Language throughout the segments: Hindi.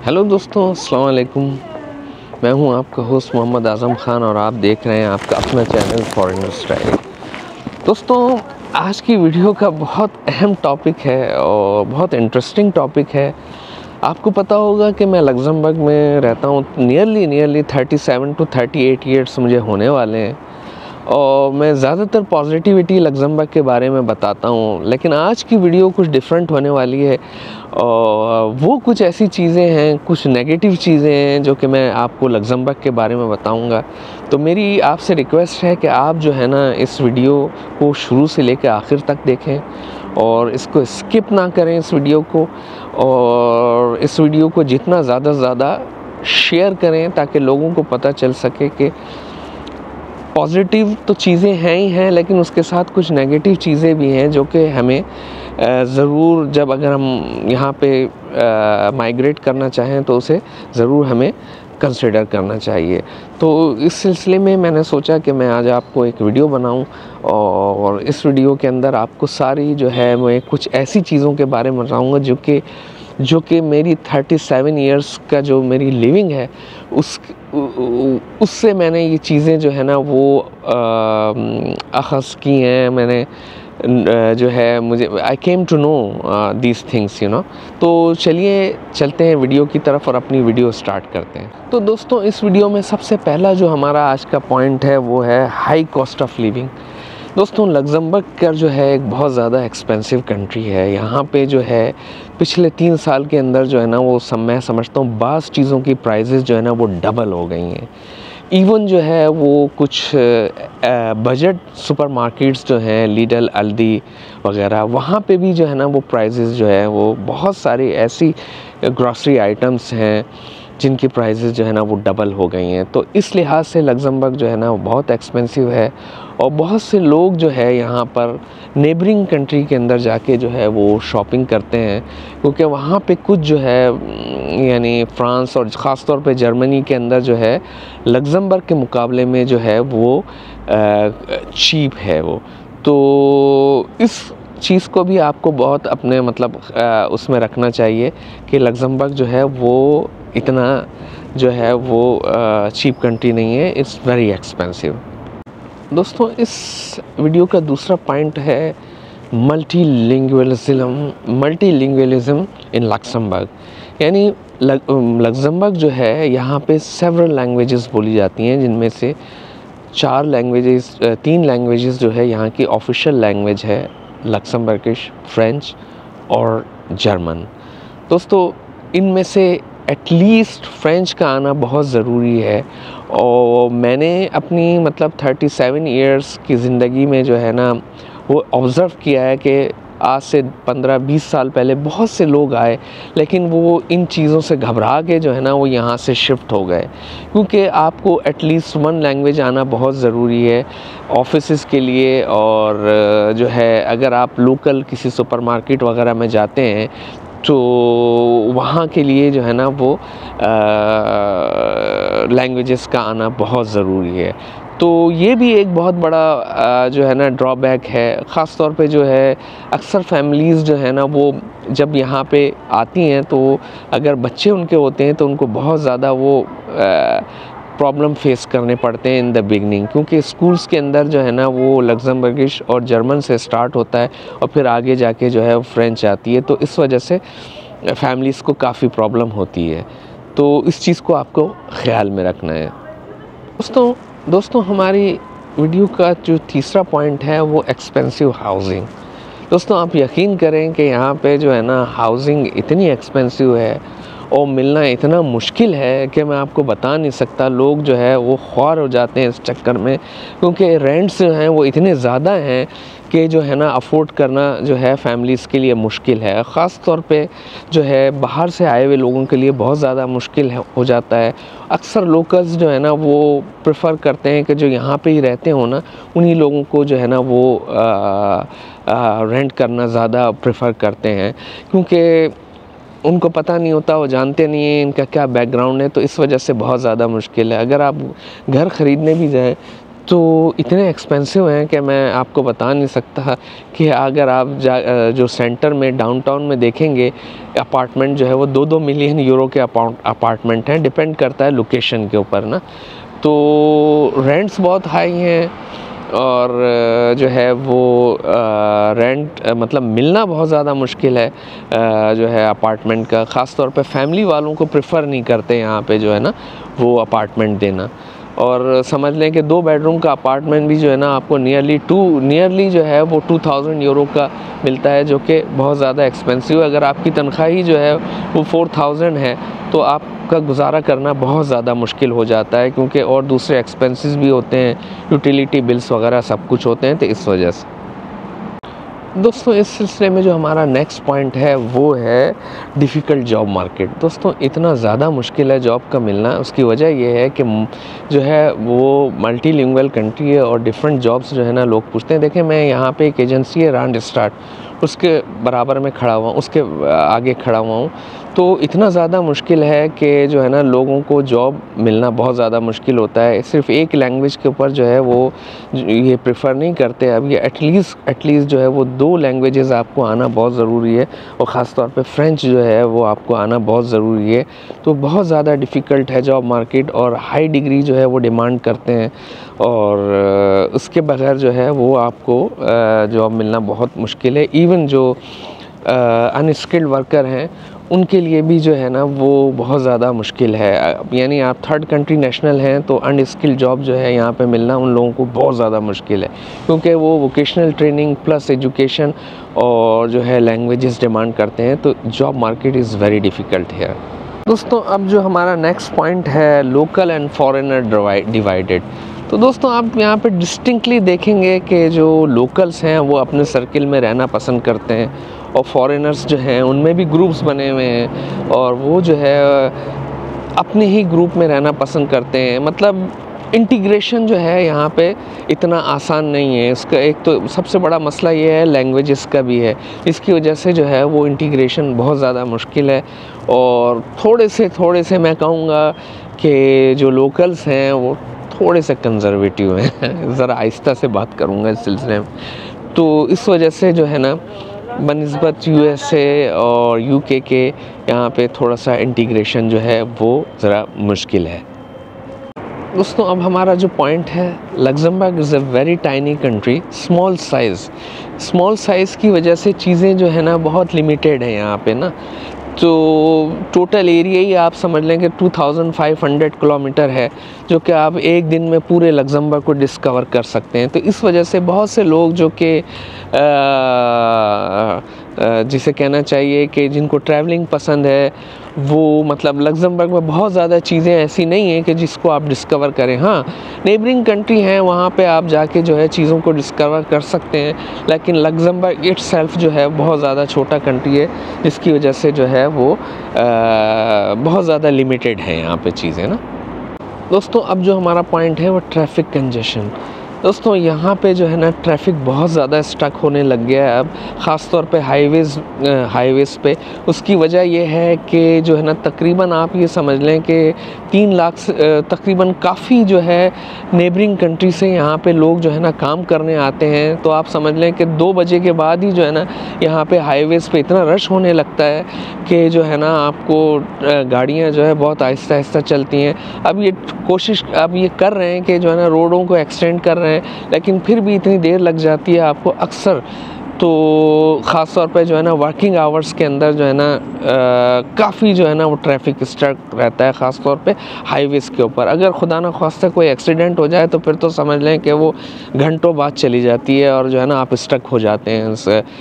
हेलो दोस्तों, अस्सलाम वालेकुम। मैं हूं आपका होस्ट मोहम्मद आज़म ख़ान और आप देख रहे हैं आपका अपना चैनल फॉरेनर स्टाइल। दोस्तों, आज की वीडियो का बहुत अहम टॉपिक है और बहुत इंटरेस्टिंग टॉपिक है। आपको पता होगा कि मैं लग्ज़मबर्ग में रहता हूं। नियरली 37 टू 38 ईयर्स मुझे होने वाले हैं और मैं ज़्यादातर पॉजिटिविटी लग्ज़मबर्ग के बारे में बताता हूँ, लेकिन आज की वीडियो कुछ डिफरेंट होने वाली है और वो कुछ ऐसी चीज़ें हैं, कुछ नेगेटिव चीज़ें हैं जो कि मैं आपको लग्ज़मबर्ग के बारे में बताऊँगा। तो मेरी आपसे रिक्वेस्ट है कि आप जो है ना इस वीडियो को शुरू से लेकर आखिर तक देखें और इसको स्किप ना करें इस वीडियो को, और इस वीडियो को जितना ज़्यादा से ज़्यादा शेयर करें ताकि लोगों को पता चल सके कि पॉजिटिव तो चीज़ें हैं ही हैं, लेकिन उसके साथ कुछ नेगेटिव चीज़ें भी हैं जो कि हमें ज़रूर, जब अगर हम यहाँ पे माइग्रेट करना चाहें तो उसे ज़रूर हमें कंसिडर करना चाहिए। तो इस सिलसिले में मैंने सोचा कि मैं आज आपको एक वीडियो बनाऊं और इस वीडियो के अंदर आपको सारी जो है मैं कुछ ऐसी चीज़ों के बारे में बताऊँगा जो कि मेरी 37 इयर्स का जो मेरी लिविंग है उससे मैंने ये चीज़ें जो है ना वो अख़ज़ की हैं। मैंने जो है मुझे I came to know these things तो चलिए चलते हैं वीडियो की तरफ और अपनी वीडियो स्टार्ट करते हैं। तो दोस्तों, इस वीडियो में सबसे पहला जो हमारा आज का पॉइंट है वो है हाई कॉस्ट ऑफ लिविंग। दोस्तों, लग्ज़मबर्ग का जो है एक बहुत ज़्यादा एक्सपेंसिव कंट्री है। यहाँ पे जो है पिछले 3 साल के अंदर जो है ना वो मैं समझता हूँ बाज़ चीज़ों की प्राइसेस जो है ना वो डबल हो गई हैं। इवन जो है वो कुछ बजट सुपरमार्केट्स जो हैं, लिडल, अल्दी वगैरह, वहाँ पे भी जो है ना वो प्राइसेस जो है वो बहुत सारी ऐसी ग्रॉसरी आइटम्स हैं जिनकी प्राइसेस जो है ना वो डबल हो गई हैं। तो इस लिहाज से लग्ज़मबर्ग जो है ना वो बहुत एक्सपेंसिव है और बहुत से लोग जो है यहाँ पर नेबरिंग कंट्री के अंदर जाके जो है वो शॉपिंग करते हैं, क्योंकि वहाँ पे कुछ जो है यानी फ्रांस और ख़ास तौर पे जर्मनी के अंदर जो है लग्ज़मबर्ग के मुकाबले में जो है वो चीप है वो। तो इस चीज़ को भी आपको बहुत अपने मतलब उसमें रखना चाहिए कि लग्ज़मबर्ग जो है वो इतना जो है वो चीप कंट्री नहीं है, इट्स वेरी एक्सपेंसिव। दोस्तों, इस वीडियो का दूसरा पॉइंट है मल्टीलिंगुअलिज्म इन लग्ज़मबर्ग। यानी लग्ज़मबर्ग जो है यहाँ पे सेवरल लैंग्वेजेस बोली जाती हैं, जिनमें से 3 लैंग्वेजेस जो है यहाँ की ऑफिशियल लैंग्वेज है लक्समबर्गिश, फ्रेंच और जर्मन। दोस्तों, इनमें से एटलीस्ट फ्रेंच का आना बहुत ज़रूरी है और मैंने अपनी मतलब 37 इयर्स की ज़िंदगी में जो है ना वो ऑब्ज़र्व किया है कि आज से 15-20 साल पहले बहुत से लोग आए, लेकिन वो इन चीज़ों से घबरा के जो है ना वो यहाँ से शिफ्ट हो गए, क्योंकि आपको एटलीस्ट 1 लैंग्वेज आना बहुत ज़रूरी है ऑफिसेज़ के लिए। और जो है अगर आप लोकल किसी सुपरमार्केट वगैरह में जाते हैं तो वहाँ के लिए जो है ना वो लैंग्वेजेस का आना बहुत ज़रूरी है। तो ये भी एक बहुत बड़ा जो है ना ड्रॉबैक है। ख़ास तौर पे जो है अक्सर फैमिलीज़ जो है ना वो जब यहाँ पे आती हैं तो अगर बच्चे उनके होते हैं तो उनको बहुत ज़्यादा वो प्रॉब्लम फेस करने पड़ते हैं इन द बिगनिंग, क्योंकि स्कूल्स के अंदर जो है ना वो लग्ज़मबर्गिश और जर्मन से स्टार्ट होता है और फिर आगे जाके जो है फ्रेंच आती है। तो इस वजह से फैमिलीज़ को काफ़ी प्रॉब्लम होती है। तो इस चीज़ को आपको ख़्याल में रखना है। दोस्तों, हमारी वीडियो का जो तीसरा पॉइंट है वो एक्सपेंसिव हाउसिंग। दोस्तों, आप यकीन करें कि यहाँ पे जो है ना हाउसिंग इतनी एक्सपेंसिव है और मिलना इतना मुश्किल है कि मैं आपको बता नहीं सकता। लोग जो है वो ख्वार हो जाते हैं इस चक्कर में, क्योंकि रेंट्स जो हैं वो इतने ज़्यादा हैं कि जो है ना अफोर्ड करना जो है फैमिलीज़ के लिए मुश्किल है। ख़ास तौर पे जो है बाहर से आए हुए लोगों के लिए बहुत ज़्यादा मुश्किल हो जाता है। अक्सर लोकल्स जो है ना वो प्रेफर करते हैं कि जो यहाँ पे ही रहते हो ना उन्हीं लोगों को जो है ना वो रेंट करना ज़्यादा प्रेफर करते हैं, क्योंकि उनको पता नहीं होता, वो जानते नहीं हैं इनका क्या बैकग्राउंड है। तो इस वजह से बहुत ज़्यादा मुश्किल है। अगर आप घर ख़रीदने भी जाएँ तो इतने एक्सपेंसिव हैं कि मैं आपको बता नहीं सकता कि अगर आप जो सेंटर में डाउनटाउन में देखेंगे अपार्टमेंट जो है वो 2-2 मिलियन यूरो के अपार्टमेंट हैं। डिपेंड करता है लोकेशन के ऊपर ना। तो रेंट्स बहुत हाई हैं और जो है वो रेंट मतलब मिलना बहुत ज़्यादा मुश्किल है जो है अपार्टमेंट का। ख़ास तौर पे फैमिली वालों को प्रेफर नहीं करते यहाँ पे जो है ना वो अपार्टमेंट देना। और समझ लें कि 2 बेडरूम का अपार्टमेंट भी जो है ना आपको नियरली जो है वो 2000 यूरो का मिलता है, जो कि बहुत ज़्यादा एक्सपेंसिव है। अगर आपकी तनख्वाह ही जो है वो 4000 है तो आपका गुजारा करना बहुत ज़्यादा मुश्किल हो जाता है, क्योंकि और दूसरे एक्सपेंसेस भी होते हैं, यूटिलिटी बिल्स वगैरह सब कुछ होते हैं। तो इस वजह से दोस्तों इस सिलसिले में जो हमारा नेक्स्ट पॉइंट है वो है डिफ़िकल्ट जॉब मार्केट। दोस्तों इतना ज़्यादा मुश्किल है जॉब का मिलना। उसकी वजह ये है कि जो है वो मल्टीलिंगुअल कंट्री है और डिफरेंट जॉब्स जो है ना लोग पूछते हैं। देखें मैं यहाँ पे एक एजेंसी है रांड स्टार्ट, उसके बराबर में खड़ा हुआ हूँ, उसके आगे खड़ा हुआ हूँ। तो इतना ज़्यादा मुश्किल है कि जो है ना लोगों को जॉब मिलना बहुत ज़्यादा मुश्किल होता है। सिर्फ एक लैंग्वेज के ऊपर जो है वो ये प्रेफर नहीं करते। अब ये एटलीस्ट जो है वो 2 लैंग्वेजेस आपको आना बहुत ज़रूरी है, और ख़ास तौर पे फ्रेंच जो है वो आपको आना बहुत ज़रूरी है। तो बहुत ज़्यादा डिफ़िकल्ट है जॉब मार्केट, और हाई डिग्री जो है वो डिमांड करते हैं, और उसके बगैर जो है वो आपको जॉब मिलना बहुत मुश्किल है। इवन जो अनस्किल्ड वर्कर हैं उनके लिए भी जो है ना वो बहुत ज़्यादा मुश्किल है। यानी आप थर्ड कंट्री नेशनल हैं तो अनस्किल्ड जॉब जो है यहाँ पे मिलना उन लोगों को बहुत ज़्यादा मुश्किल है, क्योंकि वो वोकेशनल ट्रेनिंग प्लस एजुकेशन और जो है लैंग्वेजेस डिमांड करते हैं। तो job market is very difficult है। दोस्तों अब जो हमारा नेक्स्ट पॉइंट है लोकल एंड फॉरेनर डिवाइडेड। तो दोस्तों आप यहाँ पे डिस्टिंक्टली देखेंगे कि जो लोकल्स हैं वो अपने सर्किल में रहना पसंद करते हैं, और फॉरेनर्स जो हैं उनमें भी ग्रुप्स बने हुए हैं और वो जो है अपने ही ग्रुप में रहना पसंद करते हैं। मतलब इंटीग्रेशन जो है यहाँ पे इतना आसान नहीं है। इसका एक तो सबसे बड़ा मसला ये है लैंग्वेजेस का भी है, इसकी वजह से जो है वो इंटीग्रेशन बहुत ज़्यादा मुश्किल है। और थोड़े से मैं कहूँगा कि जो लोकल्स हैं वो थोड़े से कंजर्वेटिव हैं। ज़रा आहिस्ता से बात करूँगा इस सिलसिले में। तो इस वजह से जो है ना बनिस्बत यूएसए और यूके के यहाँ पे थोड़ा सा इंटीग्रेशन जो है वो ज़रा मुश्किल है। दोस्तों अब हमारा जो पॉइंट है Luxembourg is a very tiny country, small size की वजह से चीज़ें जो है ना बहुत लिमिटेड है यहाँ पे ना। तो टोटल एरिया ही आप समझ लें कि 2500 किलोमीटर है, जो कि आप एक दिन में पूरे लग्जमबर्ग को डिस्कवर कर सकते हैं। तो इस वजह से बहुत से लोग जो कि जिसे कहना चाहिए कि जिनको ट्रैवलिंग पसंद है वो मतलब लग्जमबर्ग में बहुत ज़्यादा चीज़ें ऐसी नहीं हैं कि जिसको आप डिस्कवर करें। हाँ नेबरिंग कंट्री हैं, वहाँ पे आप जाके जो है चीज़ों को डिस्कवर कर सकते हैं, लेकिन लग्जमबर्ग इटसेल्फ जो है बहुत ज़्यादा छोटा कंट्री है, जिसकी वजह से जो है वो बहुत ज़्यादा लिमिटेड है यहाँ पे चीज़ें ना। दोस्तों अब जो हमारा पॉइंट है वो ट्रैफिक कंजेशन। दोस्तों यहाँ पे जो है ना ट्रैफिक बहुत ज़्यादा स्टक होने लग गया है अब, ख़ास तौर पे हाईवेज़ पे। उसकी वजह ये है कि जो है ना तकरीबन आप ये समझ लें कि 3 लाख तकरीबन काफ़ी जो है नेबरिंग कंट्री से यहाँ पे लोग जो है ना काम करने आते हैं। तो आप समझ लें कि 2 बजे के बाद ही जो है ना यहाँ पे हाईवेज़ पे इतना रश होने लगता है कि जो है ना आपको गाड़ियाँ जो है बहुत आहिस्ता चलती हैं। अब ये कर रहे हैं कि जो है ना रोडों को एक्सटेंड कर रहे हैं, लेकिन फिर भी इतनी देर लग जाती है आपको अक्सर। तो ख़ास तौर पे जो है ना वर्किंग आवर्स के अंदर जो है ना काफ़ी जो है ना वो ट्रैफिक स्टक रहता है, ख़ास तौर पे हाईवेज़ के ऊपर। अगर खुदा ना ख्वास्ता कोई एक्सीडेंट हो जाए तो फिर तो समझ लें कि वो घंटों बाद चली जाती है और जो है ना आप स्टक हो जाते हैं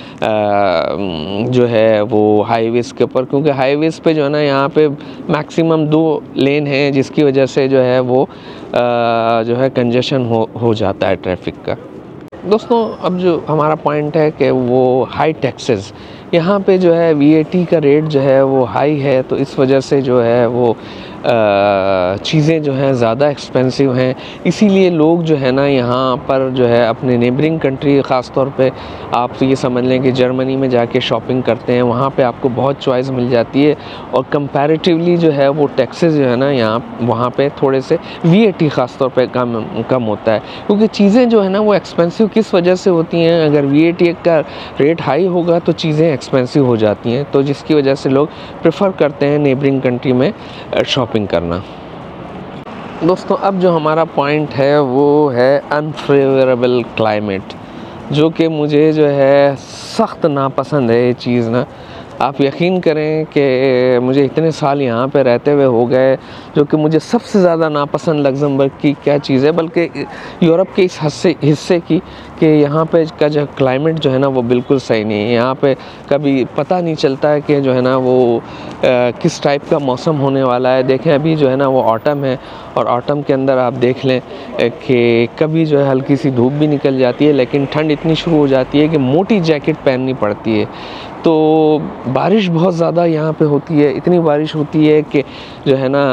जो है वो हाईवेज़ के ऊपर, क्योंकि हाईवेज़ पे जो है ना यहाँ पे मैक्सिमम 2 लेन हैं, जिसकी वजह से जो है वो जो है कंजेशन हो जाता है ट्रैफिक का। दोस्तों अब जो हमारा पॉइंट है कि वो हाई टैक्सेस, यहाँ पे जो है VAT का रेट जो है वो हाई है, तो इस वजह से जो है वो चीज़ें जो हैं ज़्यादा एक्सपेंसिव हैं, इसीलिए लोग जो है ना यहाँ पर जो है अपने नेबरिंग कंट्री, ख़ास तौर पे आप ये समझ लें कि जर्मनी में जाके शॉपिंग करते हैं, वहाँ पे आपको बहुत चॉइस मिल जाती है और कंपैरेटिवली जो है वो टैक्सेस जो है ना यहाँ वहाँ पे थोड़े से VAT ख़ास तौर पे कम होता है, क्योंकि चीज़ें जो है ना वो एक्सपेंसिव किस वजह से होती हैं, अगर VAT का रेट हाई होगा तो चीज़ें एक्सपेंसिव हो जाती हैं, तो जिसकी वजह से लोग प्रेफर करते हैं नेबरिंग कंट्री में शॉपिंग करना। दोस्तों अब जो हमारा पॉइंट है वो है अनफेवरेबल क्लाइमेट, जो कि मुझे जो है सख्त नापसंद है ये चीज़ ना। आप यकीन करें कि मुझे इतने साल यहाँ पे रहते हुए हो गए, जो कि मुझे सबसे ज़्यादा नापसंद लग्ज़मबर्ग की क्या चीज़ है, बल्कि यूरोप के इस हिस्से की, कि यहाँ पे का जो क्लाइमेट जो है ना वो बिल्कुल सही नहीं है। यहाँ पे कभी पता नहीं चलता है कि जो है ना वो किस टाइप का मौसम होने वाला है। देखें अभी जो है ना वो ऑटम है, और ऑटम के अंदर आप देख लें कि कभी जो है हल्की सी धूप भी निकल जाती है, लेकिन ठंड इतनी शुरू हो जाती है कि मोटी जैकेट पहननी पड़ती है। तो बारिश बहुत ज़्यादा यहाँ पे होती है, इतनी बारिश होती है कि जो है ना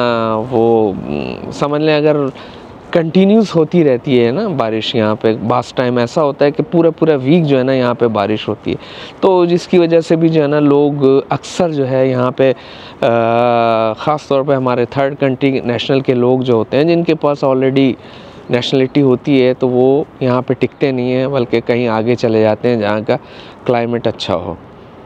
वो समझ लें अगर कंटिन्यूस होती रहती है ना बारिश यहाँ पे, बास टाइम ऐसा होता है कि पूरा वीक जो है ना यहाँ पे बारिश होती है, तो जिसकी वजह से भी जो है ना लोग अक्सर जो है यहाँ पे ख़ास तौर पे हमारे थर्ड कंट्री नेशनल के लोग जो होते हैं, जिनके पास ऑलरेडी नेशनलिटी होती है, तो वो यहाँ पे टिकते नहीं हैं, बल्कि कहीं आगे चले जाते हैं जहाँ का क्लाइमेट अच्छा हो।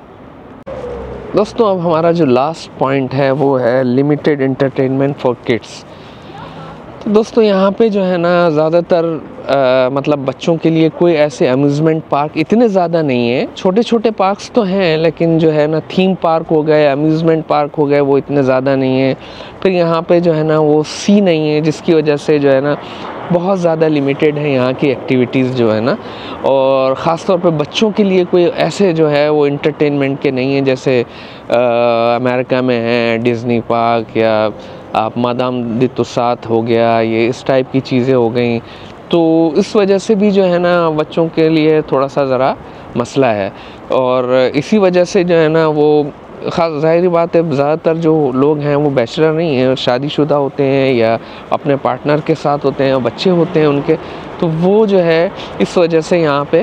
दोस्तों अब हमारा जो लास्ट पॉइंट है वो है लिमिटेड एंटरटेनमेंट फॉर किड्स। तो दोस्तों यहाँ पे जो है ना ज़्यादातर मतलब बच्चों के लिए कोई ऐसे अम्यूज़मेंट पार्क इतने ज़्यादा नहीं है, छोटे छोटे पार्क्स तो हैं, लेकिन जो है ना थीम पार्क हो गए, अम्यूज़मेंट पार्क हो गए, वो इतने ज़्यादा नहीं है। फिर यहाँ पे जो है ना वो सी नहीं है, जिसकी वजह से जो है ना बहुत ज़्यादा लिमिटेड है यहाँ की एक्टिविटीज़ जो है ना, और ख़ास तौर पे बच्चों के लिए कोई ऐसे जो है वो इंटरटेनमेंट के नहीं है, जैसे अमेरिका में है डिज़नी पार्क, या आप मादाम दी तुसाद हो गया, ये इस टाइप की चीज़ें हो गई। तो इस वजह से भी जो है ना बच्चों के लिए थोड़ा सा ज़रा मसला है, और इसी वजह से जो है ना वो ख़ास ज़ाहिर बात है ज़्यादातर जो लोग हैं वो बैचलर नहीं हैं, शादीशुदा होते हैं या अपने पार्टनर के साथ होते हैं, बच्चे होते हैं उनके, तो वो जो है इस वजह से यहाँ पे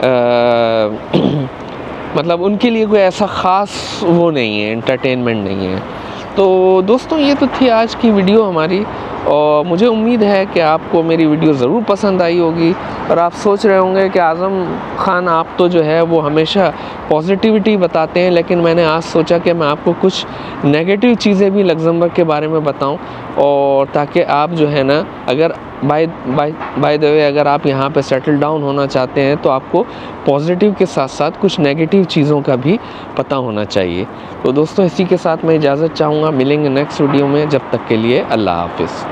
मतलब उनके लिए कोई ऐसा ख़ास वो नहीं है, एंटरटेनमेंट नहीं है। तो दोस्तों ये तो थी आज की वीडियो हमारी, और मुझे उम्मीद है कि आपको मेरी वीडियो ज़रूर पसंद आई होगी, और आप सोच रहे होंगे कि आज़म ख़ान आप तो जो है वो हमेशा पॉजिटिविटी बताते हैं, लेकिन मैंने आज सोचा कि मैं आपको कुछ नेगेटिव चीज़ें भी लग्ज़मबर्ग के बारे में बताऊं, और ताकि आप जो है ना अगर बाय द वे अगर आप यहाँ पे सेटल डाउन होना चाहते हैं, तो आपको पॉजिटिव के साथ साथ कुछ नेगेटिव चीज़ों का भी पता होना चाहिए। तो दोस्तों इसी के साथ मैं इजाज़त चाहूँगा, मिलेंगे नेक्स्ट वीडियो में, जब तक के लिए अल्लाह हाफ़िज़।